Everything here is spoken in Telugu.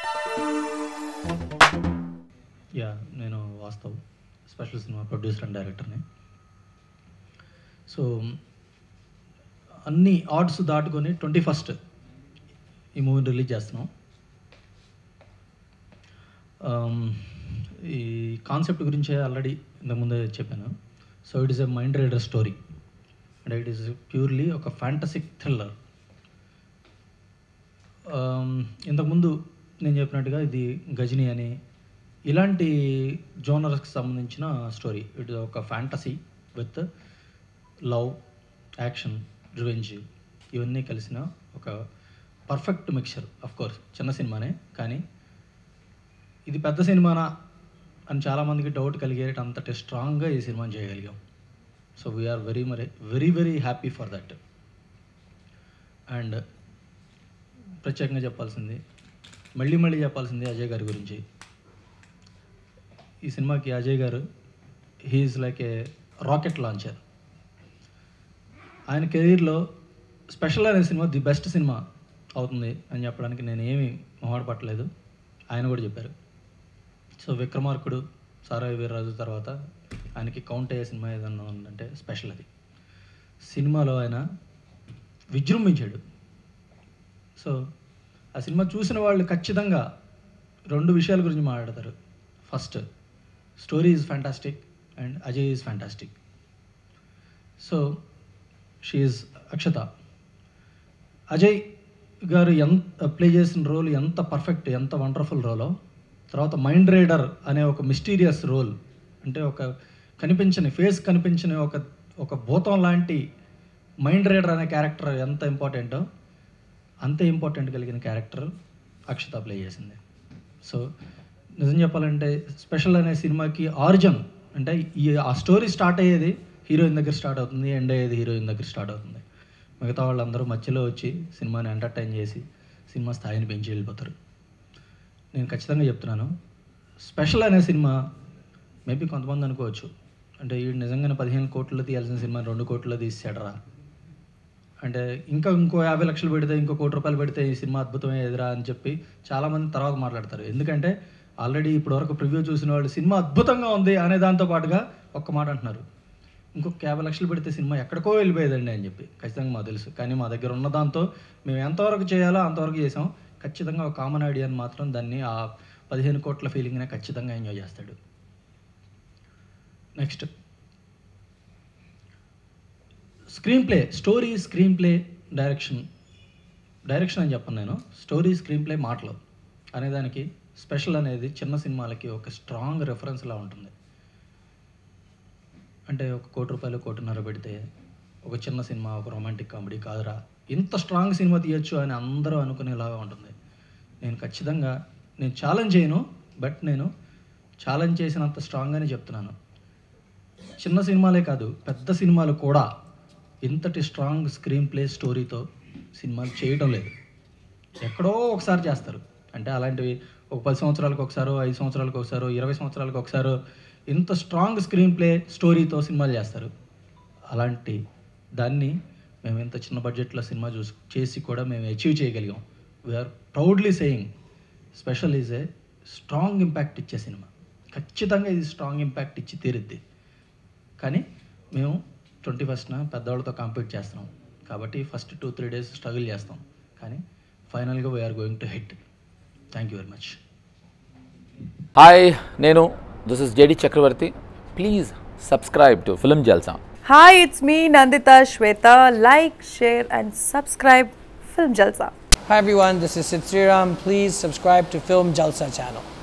యా నేను Vastav special cinema producer and డైరెక్టర్ని. సో అన్ని ఆర్డ్స్ దాటుకొని 21st ఈ మూవీని రిలీజ్ చేస్తున్నాం. ఈ కాన్సెప్ట్ గురించే ఆల్రెడీ ఇంతకుముందే చెప్పాను. So it is a mind reader story and it is purely ఒక ఫ్యాంటసిక్ థ్రిల్లర్. ఇంతకుముందు నేను చెప్పినట్టుగా ఇది గజనీ అని ఇలాంటి జోనర్స్కి సంబంధించిన స్టోరీ. ఇట్ ఒక fantasy with love, action, revenge ఇవన్నీ కలిసిన ఒక పర్ఫెక్ట్ మిక్చర్. కోర్స్ చిన్న సినిమానే, కానీ ఇది పెద్ద సినిమానా అని చాలామందికి డౌట్ కలిగేట అంతటి స్ట్రాంగ్గా ఈ సినిమాని చేయగలిగాం. So we're very happy for that. And ప్రత్యేకంగా చెప్పాల్సింది, మళ్ళీ చెప్పాల్సింది అజయ్ గారి గురించి. ఈ సినిమాకి Ajay garu he's like a rocket launcher. ఆయన కెరీర్లో స్పెషల్ అనే సినిమా ది బెస్ట్ సినిమా అవుతుంది అని చెప్పడానికి నేను ఏమీ మొహమాటపడలేదు. ఆయన కూడా చెప్పారు. సో విక్రమార్కుడు, సారాయి వీర్రాజు తర్వాత ఆయనకి కౌంట్ అయ్యే సినిమా ఏదన్నా ఉందంటే స్పెషల్ అది. సినిమాలో ఆయన విజృంభించాడు. సో ఆ సినిమా చూసిన వాళ్ళు ఖచ్చితంగా 2 విషయాల గురించి మాట్లాడతారు. First, story is fantastic and Ajay is fantastic. So she is Akshata. Ajay garu ఎంత ప్లే చేసిన రోల్ ఎంత పర్ఫెక్ట్, ఎంత వండర్ఫుల్ రోలో. తర్వాత మైండ్ రైడర్ అనే ఒక మిస్టీరియస్ రోల్, అంటే ఒక కనిపించని ఫేస్ కనిపించని ఒక భూతం లాంటి మైండ్ రైడర్ అనే క్యారెక్టర్ ఎంత ఇంపార్టెంటో అంతే ఇంపార్టెంట్ కలిగిన క్యారెక్టర్ అక్షత ప్లే చేసింది. సో నిజం చెప్పాలంటే స్పెషల్ అనే సినిమాకి ఆరిజిన్ అంటే ఆ స్టోరీ స్టార్ట్ అయ్యేది హీరోయిన్ దగ్గర స్టార్ట్ అవుతుంది, ఎండ్ అయ్యేది హీరోయిన్ దగ్గర స్టార్ట్ అవుతుంది. మిగతా వాళ్ళందరూ మధ్యలో వచ్చి సినిమాని ఎంటర్టైన్ చేసి సినిమా స్థాయిని పెంచి వెళ్ళిపోతారు. నేను ఖచ్చితంగా చెప్తున్నాను, స్పెషల్ అనే సినిమా మేబీ కొంతమంది అనుకోవచ్చు, అంటే ఈ నిజంగానే 15 కోట్లలో తీయాల్సిన సినిమా 2 కోట్లలో తీసాడరా, అంటే ఇంకో 50 లక్షలు పెడితే, ఇంకో 1 కోటి రూపాయలు పెడితే ఈ సినిమా అద్భుతమయ్యేదిరా అని చెప్పి చాలామంది తర్వాత మాట్లాడతారు. ఎందుకంటే ఆల్రెడీ ఇప్పటివరకు ప్రివ్యూ చూసిన వాళ్ళు సినిమా అద్భుతంగా ఉంది అనే దాంతో పాటుగా ఒక్క మాట అంటున్నారు, ఇంకొక 50 లక్షలు పెడితే సినిమా ఎక్కడికో వెళ్ళిపోయేదండి అని చెప్పి. ఖచ్చితంగా మాకు తెలుసు, కానీ మా దగ్గర ఉన్న దాంతో మేము ఎంతవరకు చేయాలో అంతవరకు చేసాం. ఖచ్చితంగా ఒక కామన్ ఆడియన్ మాత్రం దాన్ని ఆ 15 కోట్ల ఫీలింగ్నే ఖచ్చితంగా ఎంజాయ్ చేస్తాడు. Next, screenplay, story, screenplay, direction అని చెప్పను నేను. స్టోరీ, స్క్రీన్ ప్లే, మాటలు అనేదానికి స్పెషల్ అనేది చిన్న సినిమాలకి ఒక స్ట్రాంగ్ రెఫరెన్స్లా ఉంటుంది. అంటే 1 కోటి రూపాయలు 1.5 కోటి పెడితే ఒక చిన్న సినిమా, ఒక రొమాంటిక్ కామెడీ కాదురా, ఇంత స్ట్రాంగ్ సినిమా తీయచ్చు అని అందరూ అనుకునేలాగా ఉంటుంది. నేను ఖచ్చితంగా ఛాలెంజ్ చేయను, బట్ నేను ఛాలెంజ్ చేసినంత స్ట్రాంగ్గానే చెప్తున్నాను. చిన్న సినిమాలే కాదు, పెద్ద సినిమాలు కూడా ఇంతటి స్ట్రాంగ్ స్క్రీన్ ప్లే స్టోరీతో సినిమాలు చేయటం లేదు. ఎక్కడో ఒకసారి చేస్తారు. అంటే అలాంటివి ఒక 10 సంవత్సరాలకు ఒకసారో, 5 సంవత్సరాలకు ఒకసారో, 20 సంవత్సరాలకు ఒకసారో ఇంత స్ట్రాంగ్ స్క్రీన్ ప్లే స్టోరీతో సినిమాలు చేస్తారు. అలాంటి దాన్ని మేము ఇంత చిన్న బడ్జెట్లో సినిమా చేసి కూడా మేము అచీవ్ చేయగలిగాం. We're proudly saying special is a strong impact ఇచ్చే సినిమా. ఖచ్చితంగా ఇది స్ట్రాంగ్ ఇంపాక్ట్ ఇచ్చి తీరుద్ది. కానీ మేము 21st పెద్దవాళ్ళతో కాంపీట్ చేస్తున్నాం కాబట్టి ఫస్ట్ 2-3 days స్ట్రగుల్ చేస్తాం, కానీ ఫైనల్గా we are going to hit. Thank you very much. Hi, this is JD Chakravarti. Please subscribe to Film Jalsa. Hi, it's me Nandita Shweta. Like, share and subscribe Film Jalsa. Hi everyone, this is Sid Sriram. Please subscribe to Film Jalsa channel.